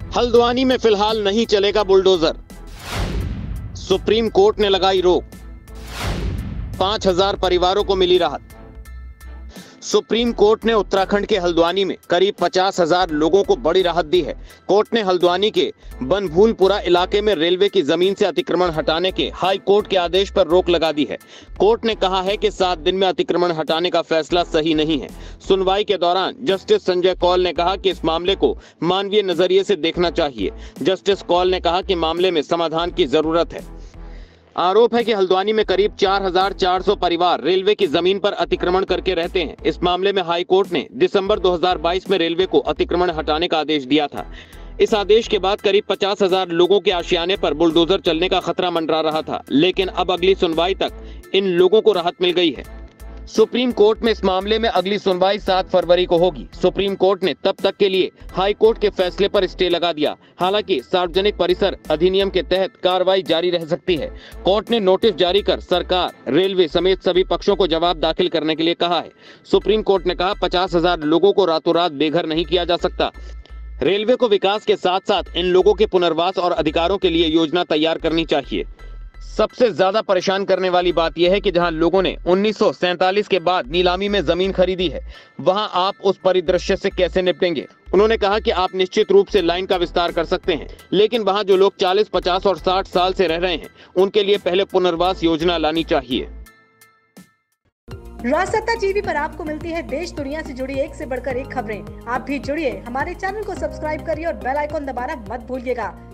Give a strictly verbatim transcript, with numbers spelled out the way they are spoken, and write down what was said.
हल्द्वानी में फिलहाल नहीं चलेगा बुलडोजर, सुप्रीम कोर्ट ने लगाई रोक। पांच हजार परिवारों को मिली राहत। सुप्रीम कोर्ट ने उत्तराखंड के हल्द्वानी में करीब पचास हजार लोगों को बड़ी राहत दी है। कोर्ट ने हल्द्वानी के बनभूलपुरा इलाके में रेलवे की जमीन से अतिक्रमण हटाने के हाई कोर्ट के आदेश पर रोक लगा दी है। कोर्ट ने कहा है कि सात दिन में अतिक्रमण हटाने का फैसला सही नहीं है। सुनवाई के दौरान जस्टिस संजय कौल ने कहा कि इस मामले को मानवीय नजरिए से देखना चाहिए। जस्टिस कौल ने कहा कि मामले में समाधान की जरूरत है। आरोप है कि हल्द्वानी में करीब चार हजार चार सौ परिवार रेलवे की जमीन पर अतिक्रमण करके रहते हैं। इस मामले में हाई कोर्ट ने दिसंबर दो हज़ार बाईस में रेलवे को अतिक्रमण हटाने का आदेश दिया था। इस आदेश के बाद करीब पचास हजार लोगों के आशियाने पर बुलडोजर चलने का खतरा मंडरा रहा था, लेकिन अब अगली सुनवाई तक इन लोगों को राहत मिल गई है। सुप्रीम कोर्ट में इस मामले में अगली सुनवाई सात फरवरी को होगी। सुप्रीम कोर्ट ने तब तक के लिए हाई कोर्ट के फैसले पर स्टे लगा दिया। हालांकि सार्वजनिक परिसर अधिनियम के तहत कार्रवाई जारी रह सकती है। कोर्ट ने नोटिस जारी कर सरकार, रेलवे समेत सभी पक्षों को जवाब दाखिल करने के लिए कहा है। सुप्रीम कोर्ट ने कहा पचास हजार लोगों को रातों रात बेघर नहीं किया जा सकता। रेलवे को विकास के साथ साथ इन लोगों के पुनर्वास और अधिकारों के लिए योजना तैयार करनी चाहिए। सबसे ज्यादा परेशान करने वाली बात यह है कि जहां लोगों ने उन्नीस सौ सैंतालीस के बाद नीलामी में जमीन खरीदी है, वहां आप उस परिदृश्य से कैसे निपटेंगे। उन्होंने कहा कि आप निश्चित रूप से लाइन का विस्तार कर सकते हैं, लेकिन वहां जो लोग चालीस, पचास और साठ साल से रह रहे हैं, उनके लिए पहले पुनर्वास योजना लानी चाहिए। राजसत्ता टीवी पर आपको मिलती है देश दुनिया से जुड़ी एक से बढ़कर एक खबरें। आप भी जुड़िए, हमारे चैनल को सब्सक्राइब करिए और बेल आइकॉन दबाना मत भूलिएगा